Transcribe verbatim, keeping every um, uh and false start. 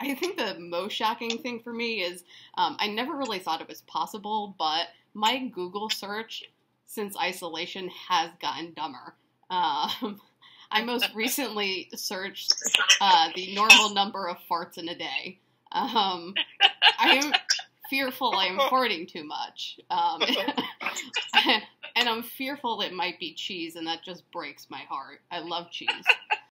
I think the most shocking thing for me is um, I never really thought it was possible, but my Google search since isolation has gotten dumber. Um, I most recently searched uh, the normal number of farts in a day. Um, I am fearful I am farting too much. Um, and I'm fearful it might be cheese, and that just breaks my heart. I love cheese.